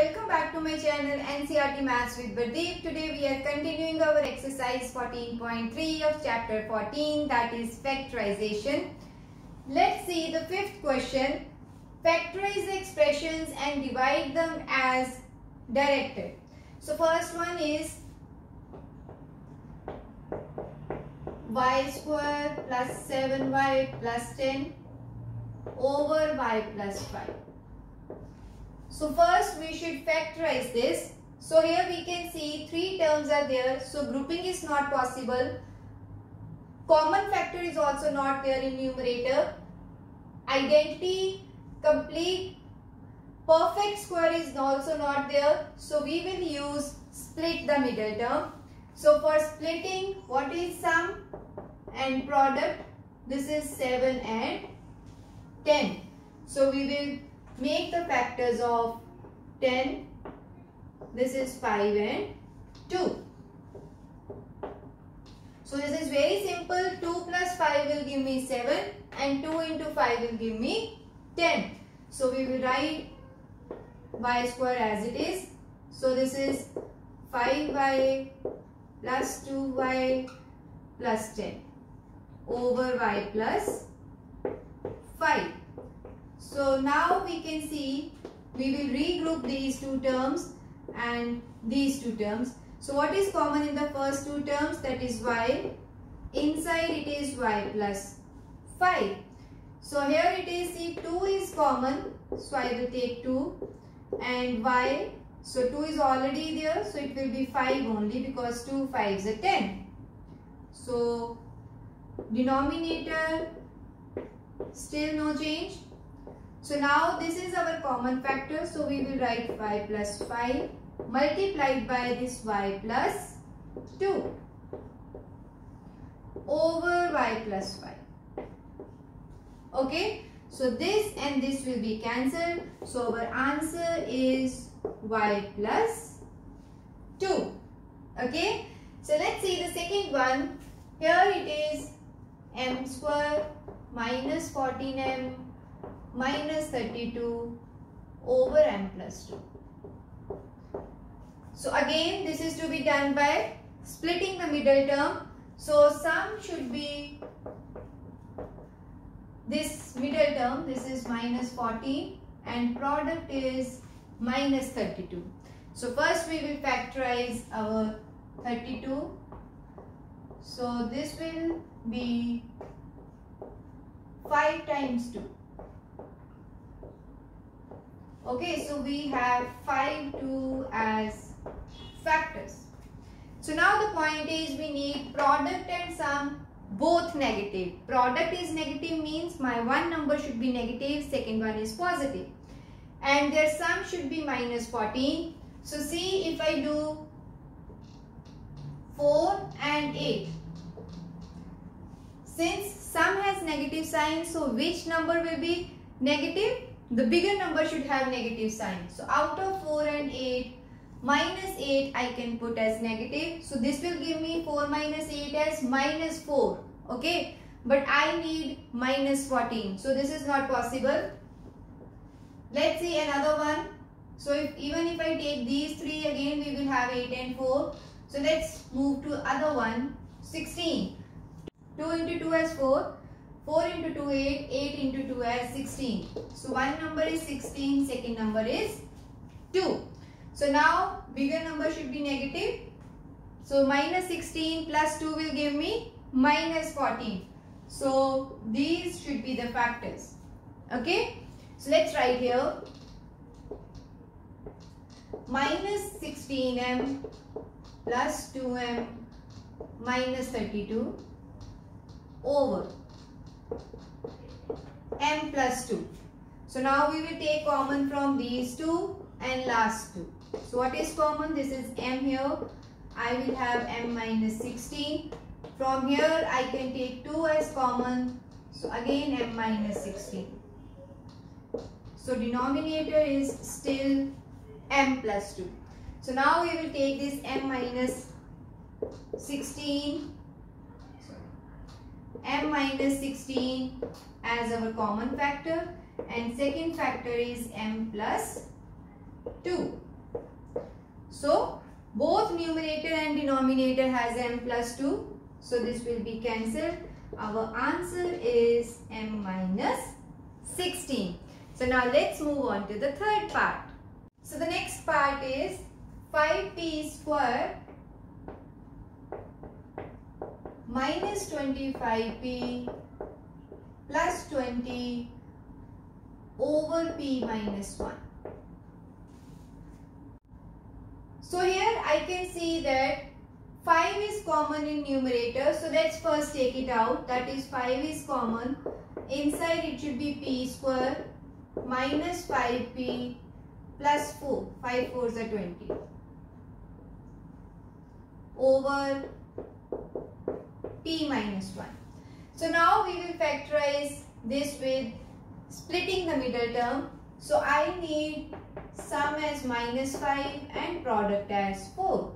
welcome back to my channel NCERT Maths with Pradeep. Today we are continuing our exercise 14.3 of chapter 14, that is factorization. Let's see the fifth question. Factorize the expressions and divide them as directed. So first one is y square plus 7y plus 10 over y plus 5. So first we should factorize this. So here we can see three terms are there. So grouping is not possible. Common factor is also not there in numerator. Identity, complete, perfect square is also not there. So we will use split the middle term. So for splitting, what is sum and product? This is 7 and 10. So we will make the factors of 10. This is 5 and 2. So this is very simple. 2 plus 5 will give me 7 and 2 into 5 will give me 10. So we will write y square as it is. So this is 5y plus 2y plus 10 over y plus 5. So now we can see we will regroup these two terms and these two terms. So what is common in the first two terms? That is y. Inside it is y plus 5. So here it is, see, 2 is common. So I will take 2 and y. So 2 is already there. So it will be 5 only because 2 5s are 10. So denominator still no change. So now this is our common factor. So we will write y plus 5 multiplied by this y plus 2 over y plus 5. Okay. So this and this will be cancelled. So our answer is y plus 2. Okay. So let's see the second one. Here it is m square minus 14m minus 32 over m plus 2. So again this is to be done by splitting the middle term. So sum should be this middle term, this is minus 14 and product is minus 32. So first we will factorize our 32. So this will be 5 times 2. Okay, so we have 5, 2 as factors. So now the point is we need product and sum both negative. Product is negative means my one number should be negative, second one is positive. And their sum should be minus 14. So see if I do 4 and 8. Since sum has negative sign, so which number will be negative? The bigger number should have negative sign. So out of 4 and 8, minus 8 I can put as negative. So this will give me 4 minus 8 as minus 4. Okay. But I need minus 14. So this is not possible. Let's see another one. So even if I take these three again, we will have 8 and 4. So let's move to other one. 16. 2 into 2 as 4. 4 into 2 8, 8 into 2 as 16. So one number is 16, second number is 2. So now bigger number should be negative. So minus 16 plus 2 will give me minus 14. So these should be the factors. Okay. So let's write here minus 16m plus 2m minus 32 over m plus 2. So now we will take common from these two and last two. So what is common? This is m here. I will have m minus 16. From here I can take 2 as common. So again m minus 16. So denominator is still m plus 2. So now we will take this m minus 16. M minus 16 as our common factor and second factor is m plus 2. So both numerator and denominator has m plus 2. So this will be cancelled. Our answer is m minus 16. So now let's move on to the third part. So the next part is 5p square minus 25p plus 20 over p minus 1. So here I can see that 5 is common in numerator. So let's first take it out. That is 5 is common. Inside it should be p square minus 5p plus 4. 5 4s are 20. Over p minus 1. So now we will factorize this with splitting the middle term. So I need sum as minus 5 and product as 4.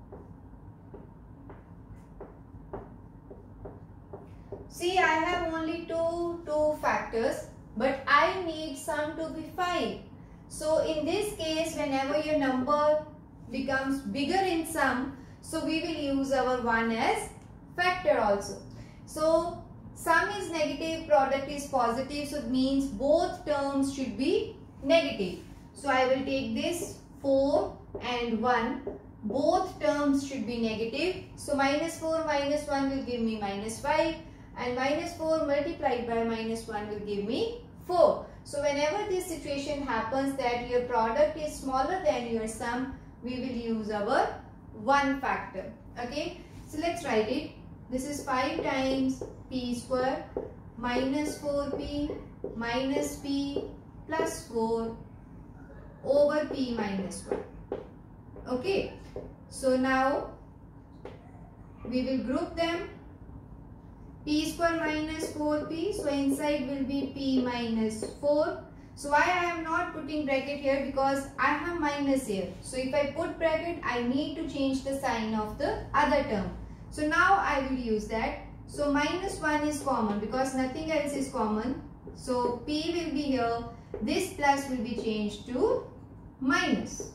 See, I have only two factors, but I need sum to be 5. So in this case, whenever your number becomes bigger in sum, so we will use our 1 as factor also. So sum is negative, product is positive, so it means both terms should be negative. So I will take this 4 and 1. Both terms should be negative. So minus 4 minus 1 will give me minus 5. And minus 4 multiplied by minus 1 will give me 4. So whenever this situation happens that your product is smaller than your sum, we will use our 1 factor. Okay. So let's write it. This is 5 times p square minus 4p minus p plus 4 over p minus 1. Okay. So now we will group them. P square minus 4p. So inside will be p minus 4. So why I am not putting bracket here? Because I have minus here. So if I put bracket, I need to change the sign of the other term. So now I will use that. So minus 1 is common because nothing else is common. So p will be here. This plus will be changed to minus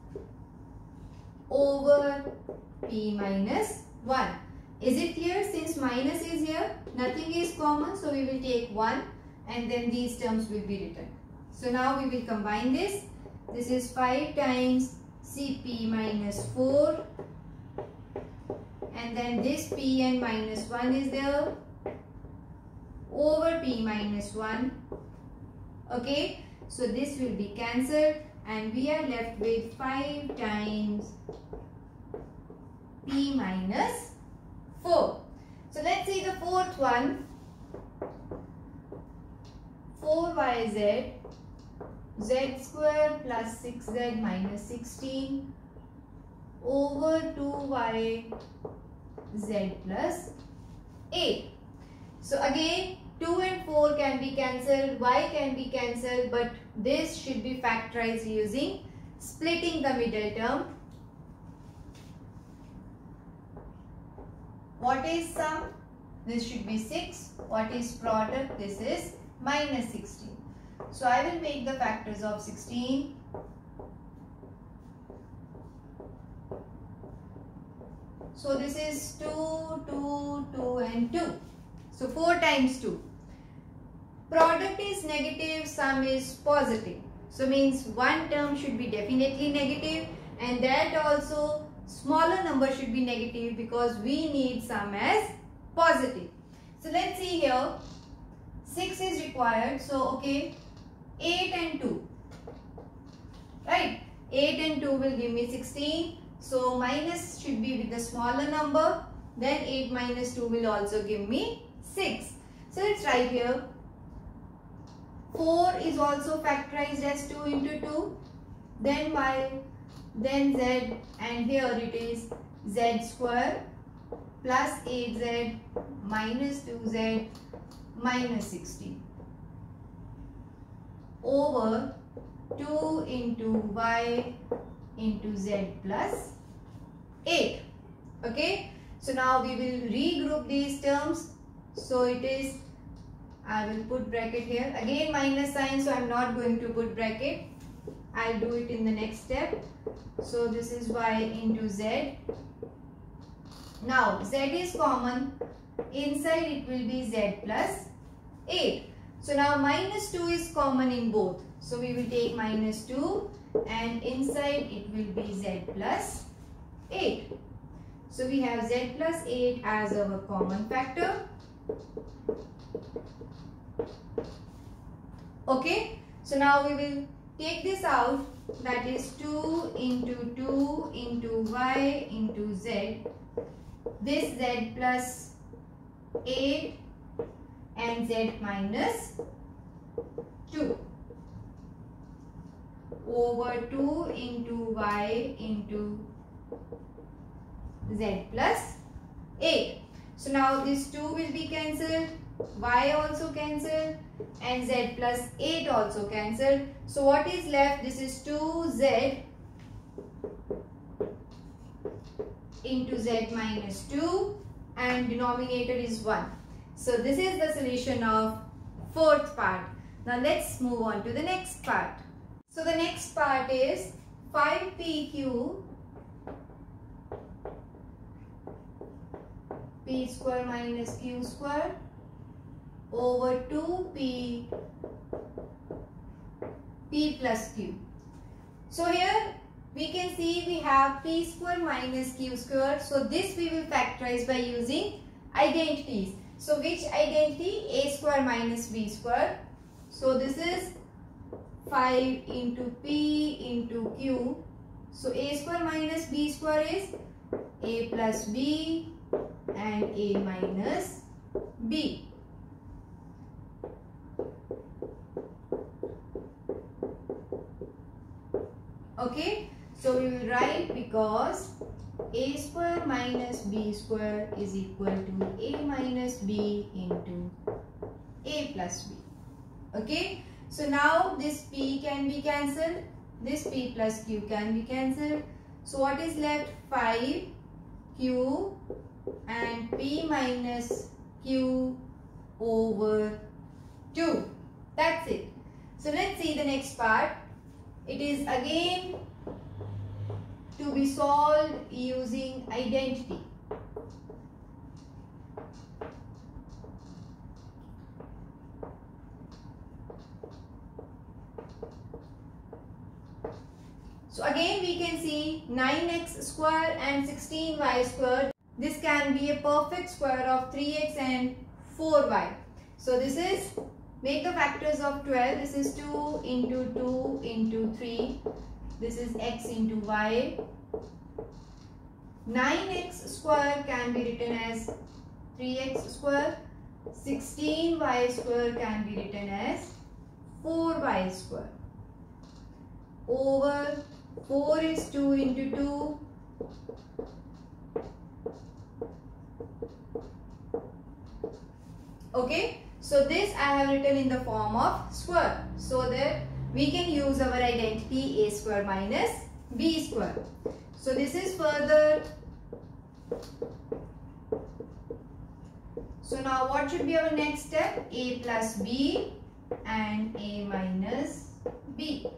over p minus 1. Is it clear? Since minus is here, nothing is common. So we will take 1 and then these terms will be written. So now we will combine this. This is 5 times Cp minus 4. And then this p and minus 1 is there. Over p minus 1. Okay. So this will be cancelled. And we are left with 5 times p minus 4. So let's see the fourth one. 4yz z square plus 6z minus 16 over 2y z plus 8. So again 2 and 4 can be cancelled, y can be cancelled, but this should be factorized using splitting the middle term. What is sum? This should be 6. What is product? This is minus 16. So I will make the factors of 16. So this is 2, 2, 2 and 2. So 4 times 2. Product is negative, sum is positive. So means one term should be definitely negative, and that also smaller number should be negative because we need sum as positive. So let's see here. 6 is required. So okay, 8 and 2. Right? 8 and 2 will give me 16. So minus should be with the smaller number. Then 8 minus 2 will also give me 6. So let's write here. 4 is also factorized as 2 into 2. Then y, then z, and here it is z square plus 8z minus 2z minus 16 over 2 into y into z plus 8. Okay. So now we will regroup these terms. So it is, I will put bracket here. Again minus sign, so I am not going to put bracket. I'll do it in the next step. So this is y into z. Now z is common. Inside it will be z plus 8. So now minus 2 is common in both. So we will take minus 2 and inside it will be z plus 8. So we have z plus 8 as our common factor. Okay. So now we will take this out. That is 2 into y into z. This z plus 8 and z minus 2 over 2 into y into z plus 8. So now this 2 will be cancelled, y also cancelled and z plus 8 also cancelled. So what is left? This is 2z into z minus 2 and denominator is 1. So this is the solution of fourth part. Now let's move on to the next part. So the next part is 5pq p square minus q square over 2p p plus q. So here we can see we have p square minus q square. So this we will factorize by using identities. So which identity? A square minus b square. So this is 5 into p into q. So a square minus b square is a plus b and a minus b. Okay. So we will write, because a square minus b square is equal to a minus b into a plus b. Okay. So now this p can be cancelled. This p plus q can be cancelled. So what is left? 5q and p minus q over 2. That's it. So let's see the next part. It is again to be solved using identity. So again we can see 9x square and 16y square. This can be a perfect square of 3x and 4y. So this is, make the factors of 12. This is 2 into 2 into 3. This is x into y. 9x square can be written as 3x square. 16y square can be written as 4y square. Over 4 is 2 into 2. Okay. So this I have written in the form of square, so that we can use our identity a square minus b square. So this is further. So now what should be our next step? A plus b and a minus b.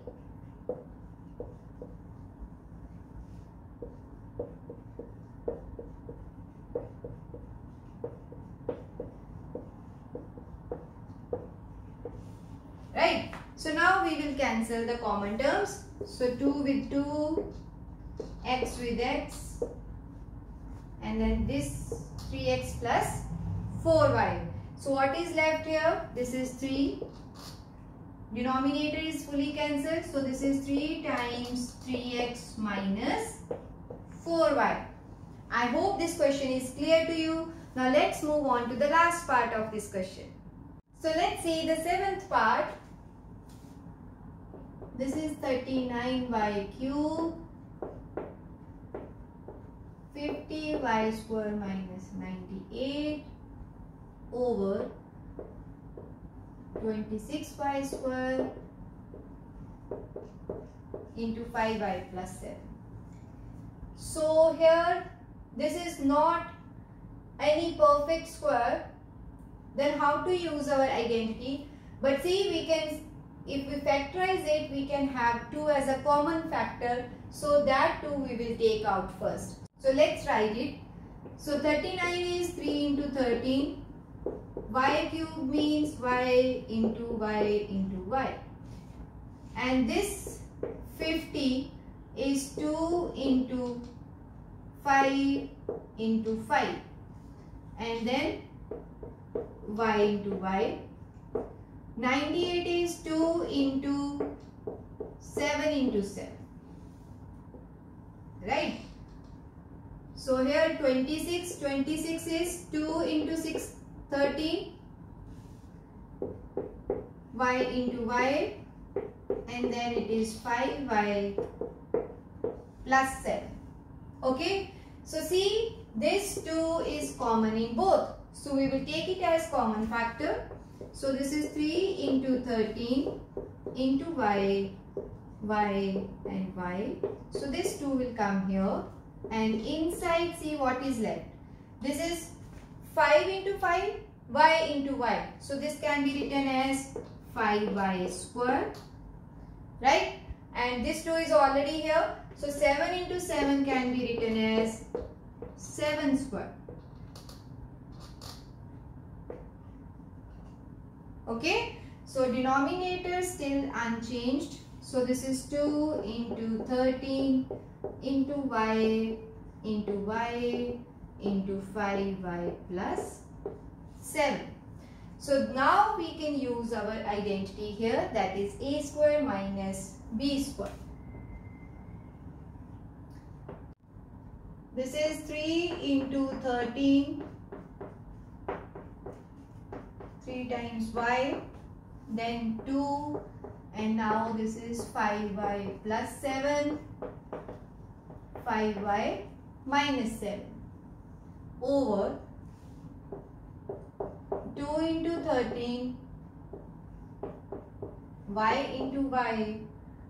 Right. So now we will cancel the common terms. So 2 with 2, x with x, and then this 3x plus 4y. So what is left here? This is 3. Denominator is fully cancelled. So this is 3 times 3x minus 4y. I hope this question is clear to you. Now let's move on to the last part of this question. So let's see the seventh part. This is 39y cube, 50y square minus 98 over 26y square into 5y plus 7. So here this is not any perfect square. Then how to use our identity? But see, we can if we factorize it, we can have 2 as a common factor. So that 2 we will take out first. So let's write it. So 39 is 3 into 13. Y cube means y into y into y. And this 50 is 2 into 5 into 5. And then y into y. 98 is 2 into 7 into 7. Right? So here 26 is 2 into 6, 13. Y into y. And then it is 5y plus 7. Okay. So see, this 2 is common in both. So we will take it as common factor. So this is 3 into 13 into y, y and y. So this 2 will come here. And inside, see what is left. This is 5 into 5, y into y. So this can be written as 5y square. Right? And this 2 is already here. So 7 into 7 can be written as 7 square. Okay. So denominator still unchanged. So this is 2 into 13 into y into y into 5y plus 7. So now we can use our identity here, that is a square minus b square. This is 3 into 13, 3 times y, then 2, and now this is 5y plus 7, 5y minus 7 over 2 into 13, y into y,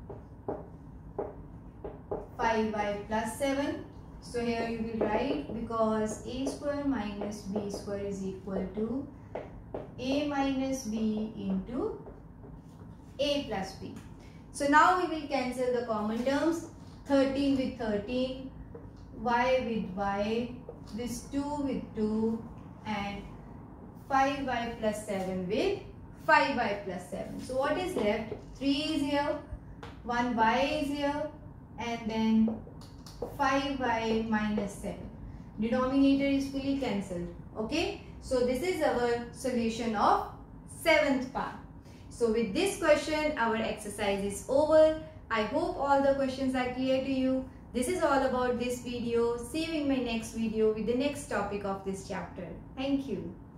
5y plus 7. So here you will write, because a square minus b square is equal to a minus b into a plus b. So now we will cancel the common terms. 13 with 13, y with y, this 2 with 2, and 5y plus 7 with 5y plus 7. So what is left? 3 is here, 1y is here, and then 5y minus 7. Denominator is fully cancelled. Okay. So this is our solution of 7th part. So with this question, our exercise is over. I hope all the questions are clear to you. This is all about this video. See you in my next video with the next topic of this chapter. Thank you.